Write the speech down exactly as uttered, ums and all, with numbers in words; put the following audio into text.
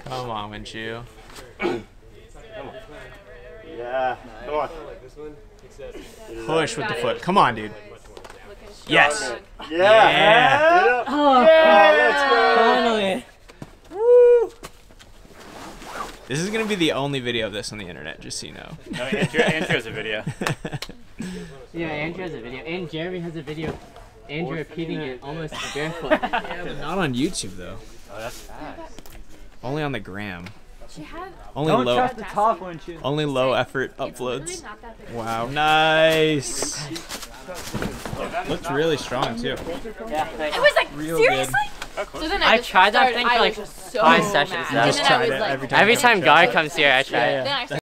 Come on, Wenshu. Yeah. Come on. Push with the foot. Come on, dude. Yes. Yeah. Yeah. Oh, yeah. Let's go. Finally. Woo. This is gonna be the only video of this on the internet, just so you know. No, Andrew, Andrew has a video. Yeah, Andrew has a video, and Jeremy has a video. Andrew repeating it almost barefoot. Yeah, but not on YouTube though. Oh, that's fast. Only on the gram. She had Only Don't low. trust the top one, too. Only low effort it's literally uploads. not that big. Wow, nice. Looks really strong too. Yeah, I was like, Real seriously? Oh, cool. So then I, I just tried that started, thing I for like was just so five mad. sessions. And I then just I tried was it like, every time. Every time Guy comes here, I try it. Then I